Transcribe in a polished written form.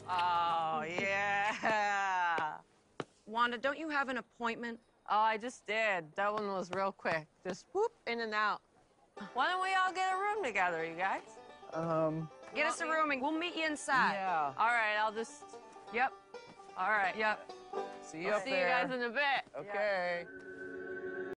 Oh, yeah. Wanda, don't you have an appointment? Oh, I just did. That one was real quick. Just whoop, in and out. Why don't we all get a room together, you guys? Get us a room and we'll meet you inside. Yeah. All right, I'll just... Yep. All right. Yep. See you up See there. you guys in a bit. Okay.